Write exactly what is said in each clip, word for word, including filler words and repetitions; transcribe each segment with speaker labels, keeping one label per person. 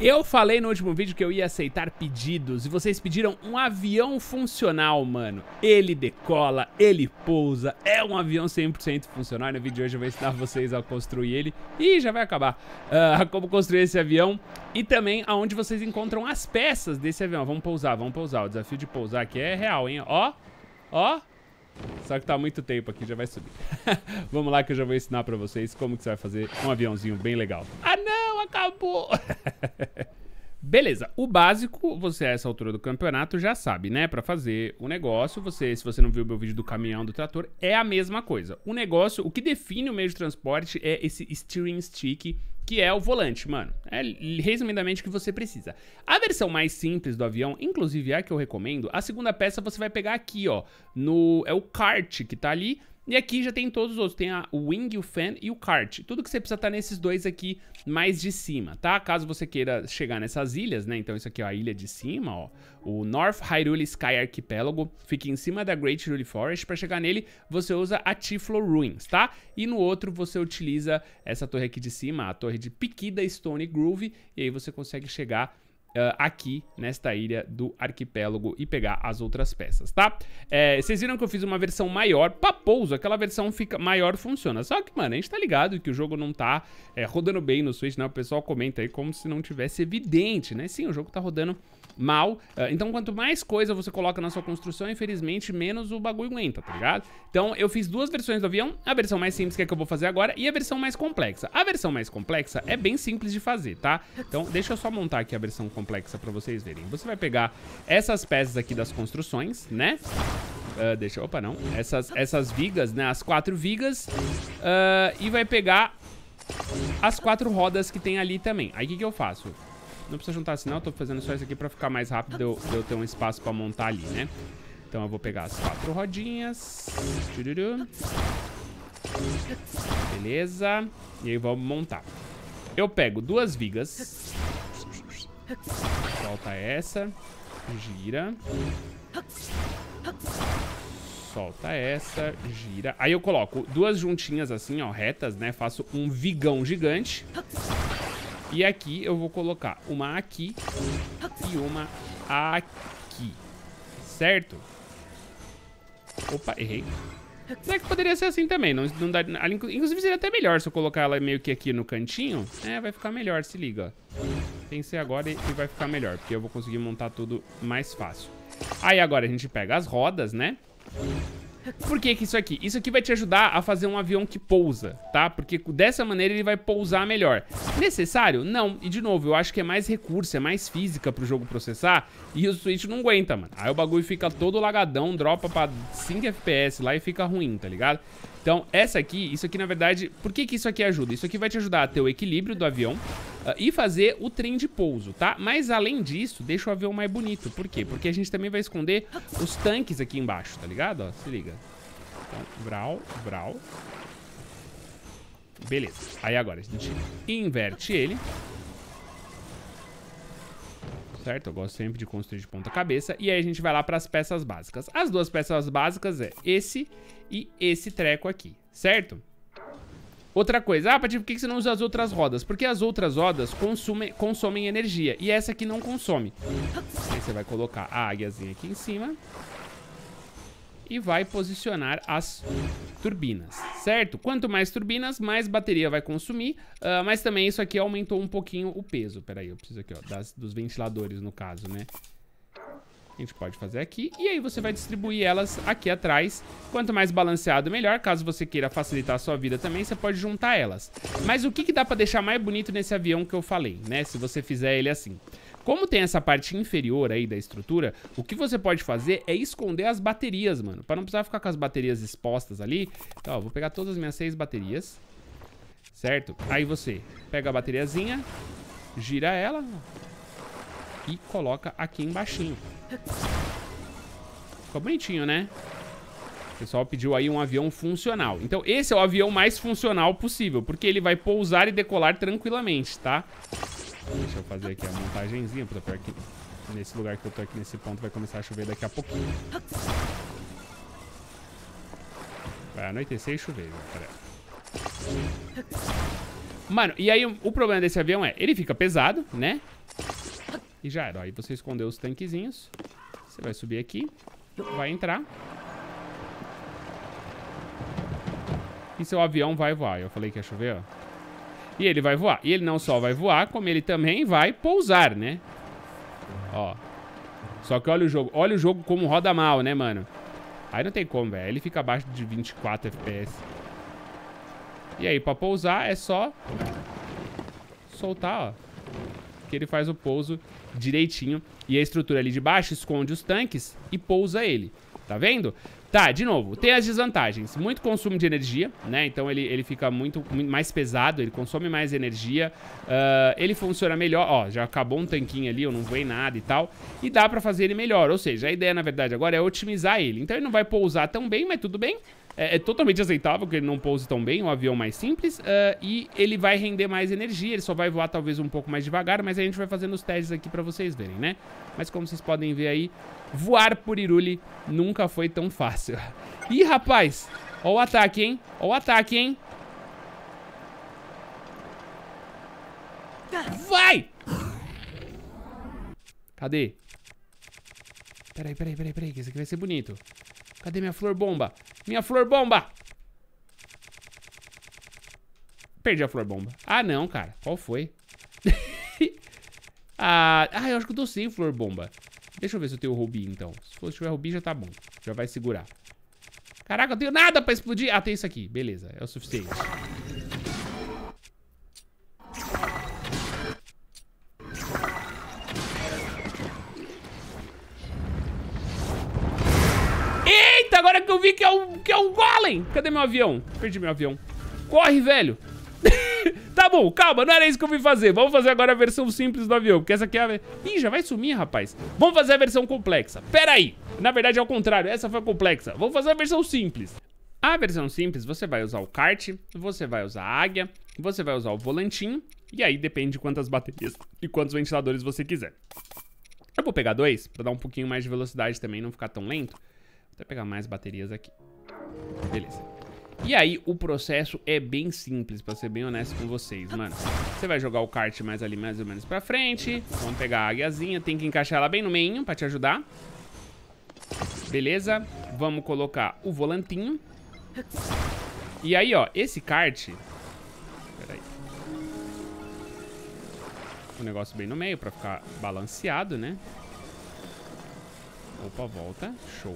Speaker 1: Eu falei no último vídeo que eu ia aceitar pedidos e vocês pediram um avião funcional, mano. Ele decola, ele pousa, é um avião cem por cento funcional. No vídeo de hoje eu vou ensinar vocês a construir ele e já vai acabar. Uh, como construir esse avião e também aonde vocês encontram as peças desse avião. Vamos pousar, vamos pousar. O desafio de pousar aqui é real, hein? Ó, ó. Só que tá há muito tempo aqui, já vai subir. Vamos lá que eu já vou ensinar pra vocês como que você vai fazer um aviãozinho bem legal. Ah não, acabou! Beleza, o básico, você a essa altura do campeonato já sabe, né? Pra fazer o negócio, você, se você não viu o meu vídeo do caminhão, do trator, é a mesma coisa. O negócio, o que define o meio de transporte é esse steering stick, que é o volante, mano. É resumidamente o que você precisa. A versão mais simples do avião, inclusive é a que eu recomendo, a segunda peça você vai pegar aqui, ó, no, é o kart que tá ali. E aqui já tem todos os outros, tem a, o wing, o fan e o kart. Tudo que você precisa tá nesses dois aqui mais de cima, tá? Caso você queira chegar nessas ilhas, né? Então isso aqui é a ilha de cima, ó. O North Hyrule Sky Archipelago fica em cima da Great Hyrule Forest. Pra chegar nele, você usa a Tiflo Ruins, tá? E no outro você utiliza essa torre aqui de cima, a torre de Piquida Stone Groove. E aí você consegue chegar Uh, aqui nesta ilha do arquipélago e pegar as outras peças, tá? É, vocês viram que eu fiz uma versão maior pra pouso, aquela versão fica maior funciona. Só que, mano, a gente tá ligado que o jogo não tá é, rodando bem no Switch, né? O pessoal comenta aí como se não tivesse evidente, né? Sim, o jogo tá rodando mal. Uh, então, quanto mais coisa você coloca na sua construção, infelizmente, menos o bagulho aguenta, tá ligado? Então, eu fiz duas versões do avião, a versão mais simples que é que eu vou fazer agora e a versão mais complexa. A versão mais complexa é bem simples de fazer, tá? Então, deixa eu só montar aqui a versão complexa pra vocês verem. Você vai pegar essas peças aqui das construções, né? Uh, deixa, opa, não. Essas, essas vigas, né? As quatro vigas. Uh, e vai pegar as quatro rodas que tem ali também. Aí, o que que eu faço? Não precisa juntar assim, não. Eu tô fazendo só isso aqui pra ficar mais rápido de eu, de eu ter um espaço pra montar ali, né? Então, eu vou pegar as quatro rodinhas. Tchururu. Beleza. E aí, vamos montar. Eu pego duas vigas. Solta essa. Gira. Solta essa. Gira. Aí eu coloco duas juntinhas assim, ó, retas, né? Faço um vigão gigante. E aqui eu vou colocar uma aqui e uma aqui. Certo? Opa, errei. Será que poderia ser assim também? Não, não dá, inclusive seria até melhor se eu colocar ela meio que aqui no cantinho. É, vai ficar melhor, se liga. Pensei agora e, e vai ficar melhor, porque eu vou conseguir montar tudo mais fácil. Aí agora a gente pega as rodas, né? Por que que isso aqui? Isso aqui vai te ajudar a fazer um avião que pousa, tá? Porque dessa maneira ele vai pousar melhor. Necessário? Não. E de novo, eu acho que é mais recurso, é mais física pro jogo processar. E o Switch não aguenta, mano. Aí o bagulho fica todo lagadão, dropa pra cinco F P S lá e fica ruim, tá ligado? Então, essa aqui, isso aqui na verdade, por que que isso aqui ajuda? Isso aqui vai te ajudar a ter o equilíbrio do avião uh, e fazer o trem de pouso, tá? Mas além disso, deixa o avião mais bonito. Por quê? Porque a gente também vai esconder os tanques aqui embaixo, tá ligado? Ó, se liga. Então, vral, vral. Beleza. Aí agora a gente inverte ele. Certo? Eu gosto sempre de construir de ponta cabeça. E aí a gente vai lá para as peças básicas. As duas peças básicas é esse e esse treco aqui, certo? Outra coisa, ah, Pati, por que você não usa as outras rodas? Porque as outras rodas consumem, consomem energia e essa aqui não consome. Aí você vai colocar a águiazinha aqui em cima e vai posicionar as turbinas, certo? Quanto mais turbinas, mais bateria vai consumir, uh, mas também isso aqui aumentou um pouquinho o peso. Pera aí, eu preciso aqui, ó, das, dos ventiladores no caso, né? A gente pode fazer aqui, e aí você vai distribuir elas aqui atrás. Quanto mais balanceado, melhor. Caso você queira facilitar a sua vida também, você pode juntar elas. Mas o que que dá pra deixar mais bonito nesse avião que eu falei, né? Se você fizer ele assim. Como tem essa parte inferior aí da estrutura, o que você pode fazer é esconder as baterias, mano. Pra não precisar ficar com as baterias expostas ali. Então, ó, vou pegar todas as minhas seis baterias. Certo? Aí você pega a bateriazinha, gira ela e coloca aqui embaixinho. Ficou bonitinho, né? O pessoal pediu aí um avião funcional. Então esse é o avião mais funcional possível, porque ele vai pousar e decolar tranquilamente, tá? Deixa eu fazer aqui a montagenzinha, porque aqui, nesse lugar que eu tô aqui, nesse ponto, vai começar a chover daqui a pouquinho. Vai anoitecer e chover, pera aí. Mano, e aí o, o problema desse avião é, ele fica pesado, né? E já era, ó, aí você escondeu os tanquezinhos. Você vai subir aqui, vai entrar. E seu avião vai voar. Eu falei que ia chover, ó. E ele vai voar. E ele não só vai voar, como ele também vai pousar, né? Ó. Só que olha o jogo. Olha o jogo como roda mal, né, mano? Aí não tem como, velho. Ele fica abaixo de vinte e quatro F P S. E aí, pra pousar, é só soltar, ó. Que ele faz o pouso direitinho. E a estrutura ali de baixo esconde os tanques e pousa ele. Tá vendo? Tá, de novo, tem as desvantagens. Muito consumo de energia, né? Então ele, ele fica muito, muito mais pesado, ele consome mais energia. Uh, ele funciona melhor. Ó, já acabou um tanquinho ali, eu não voei nada e tal. E dá pra fazer ele melhor. Ou seja, a ideia, na verdade, agora é otimizar ele. Então ele não vai pousar tão bem, mas tudo bem. É, é totalmente aceitável que ele não pouse tão bem, um avião mais simples. Uh, e ele vai render mais energia, ele só vai voar talvez um pouco mais devagar, mas a gente vai fazendo os testes aqui pra vocês verem, né? Mas como vocês podem ver aí, voar por Hyrule nunca foi tão fácil. Ih, rapaz! Ó o ataque, hein? Ó o ataque, hein? Vai! Cadê? Peraí, peraí, peraí, peraí, que esse aqui vai ser bonito. Cadê minha flor bomba? Minha flor bomba! Perdi a flor bomba. Ah, não, cara. Qual foi? ah, ah, eu acho que eu tô sem flor bomba. Deixa eu ver se eu tenho o Rubi, então. Se for, se tiver Rubi, já tá bom. Já vai segurar. Caraca, eu tenho nada pra explodir. Ah, tem isso aqui. Beleza, é o suficiente. Eita, agora que eu vi que é o, que é o Golem. Cadê meu avião? Perdi meu avião. Corre, velho. Tá bom, calma, não era isso que eu vim fazer. Vamos fazer agora a versão simples do avião, porque essa aqui é a... Ih, já vai sumir, rapaz. Vamos fazer a versão complexa. Pera aí, na verdade é ao contrário, essa foi a complexa. Vamos fazer a versão simples. A versão simples, você vai usar o kart, você vai usar a águia, você vai usar o volantinho, e aí depende de quantas baterias e quantos ventiladores você quiser. Eu vou pegar dois, pra dar um pouquinho mais de velocidade também, não ficar tão lento. Vou até pegar mais baterias aqui. Beleza. E aí, o processo é bem simples, pra ser bem honesto com vocês, mano. Você vai jogar o kart mais ali, mais ou menos pra frente. Vamos pegar a águiazinha, tem que encaixar ela bem no meio pra te ajudar. Beleza? Vamos colocar o volantinho. E aí, ó, esse kart... Pera aí. O negócio bem no meio pra ficar balanceado, né? Opa, volta. Show.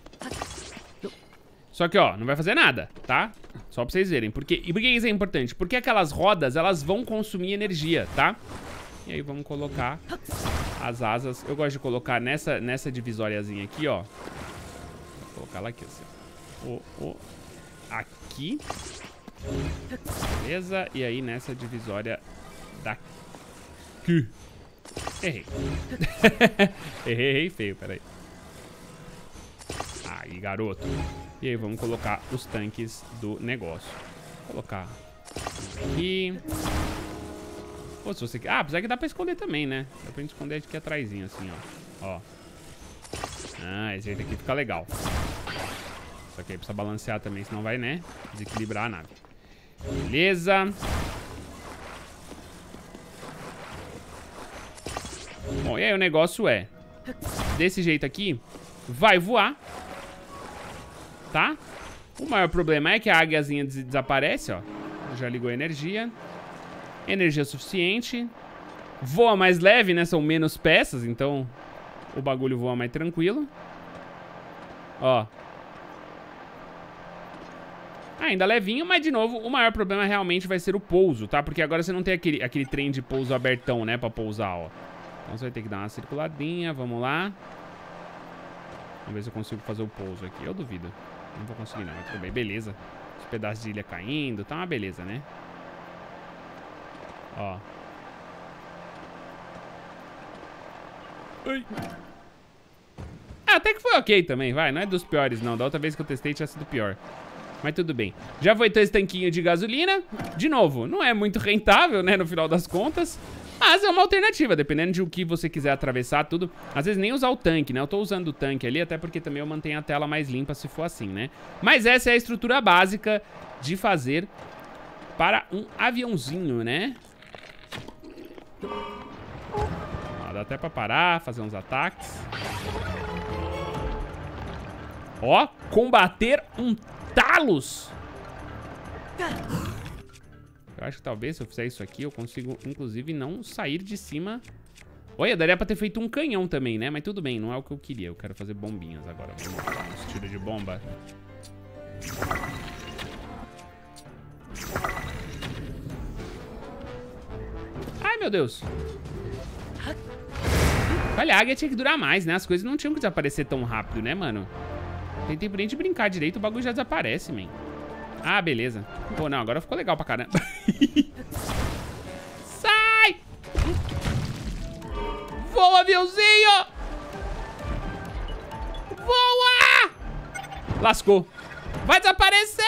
Speaker 1: Só que, ó, não vai fazer nada, tá? Só pra vocês verem. Por quê? E por que isso é importante? Porque aquelas rodas, elas vão consumir energia, tá? E aí vamos colocar as asas. Eu gosto de colocar nessa, nessa divisóriazinha aqui, ó. Vou colocar ela aqui, assim. O, o, aqui. Beleza. E aí nessa divisória daqui. Errei. errei, errei feio, peraí. Aí, garoto. E aí vamos colocar os tanques do negócio. Vou colocar aqui. Ou se você quer... Ah, apesar que dá pra esconder também, né? Dá pra gente esconder aqui atrásinho, assim, ó. Ó. Ah, esse jeito aqui fica legal. Só que aí precisa balancear também, senão vai, né? Desequilibrar a nave. Beleza. Bom, e aí o negócio é... Desse jeito aqui, vai voar. Tá? O maior problema é que a águiazinha des desaparece, ó. Já ligou a energia. Energia suficiente. Voa mais leve, né? São menos peças, então o bagulho voa mais tranquilo. Ó. Ainda levinho, mas de novo, o maior problema realmente vai ser o pouso, tá? Porque agora você não tem aquele, aquele trem de pouso abertão, né? Pra pousar, ó. Então você vai ter que dar uma circuladinha, vamos lá. Vamos ver se eu consigo fazer o pouso aqui. Eu duvido. Não vou conseguir não, mas tudo bem. Beleza. Os pedaços de ilha caindo. Tá uma beleza, né? Ó. Ai. Ah, até que foi ok também, vai. Não é dos piores, não. Da outra vez que eu testei tinha sido pior. Mas tudo bem. Já foi esse tanquinho de gasolina. De novo, não é muito rentável, né? No final das contas. Mas é uma alternativa, dependendo de o que você quiser atravessar, tudo. Às vezes nem usar o tanque, né? Eu tô usando o tanque ali, até porque também eu mantenho a tela mais limpa se for assim, né? Mas essa é a estrutura básica de fazer para um aviãozinho, né? Ó, dá até pra parar, fazer uns ataques. Ó, combater um Talos. Eu acho que talvez se eu fizer isso aqui, eu consigo, inclusive, não sair de cima. Olha, daria pra ter feito um canhão também, né? Mas tudo bem, não é o que eu queria. Eu quero fazer bombinhas agora. Vamos lá, uns tiros de bomba. Ai, meu Deus. Olha, a águia tinha que durar mais, né? As coisas não tinham que desaparecer tão rápido, né, mano? Tem tempo nem de brincar direito, o bagulho já desaparece, man. Ah, beleza. Pô, não, agora ficou legal pra caramba. Sai! Voa, aviãozinho! Voa! Lascou. Vai desaparecer!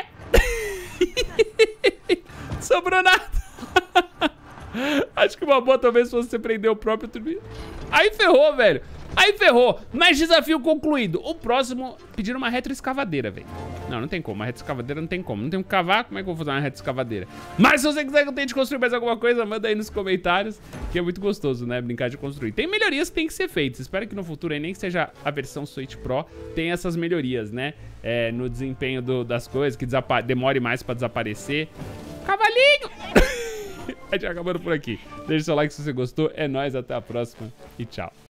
Speaker 1: Sobrou nada. Acho que uma boa talvez fosse você prender o próprio turbina. Aí ferrou, velho. Aí ferrou. Mas desafio concluído. O próximo, pedir uma retroescavadeira, velho. Não, não tem como. Uma retroescavadeira não tem como. Não tem um cavar, como é que eu vou fazer uma retroescavadeira? Mas se você quiser que eu tente construir mais alguma coisa, manda aí nos comentários. Que é muito gostoso, né? Brincar de construir. Tem melhorias que tem que ser feitas. Espero que no futuro aí, nem que seja a versão Switch Pro, tenha essas melhorias, né? É, no desempenho do, das coisas, que demore mais pra desaparecer. Cavalinho! A gente vai acabando por aqui. Deixa o seu like se você gostou. É nóis, até a próxima e tchau.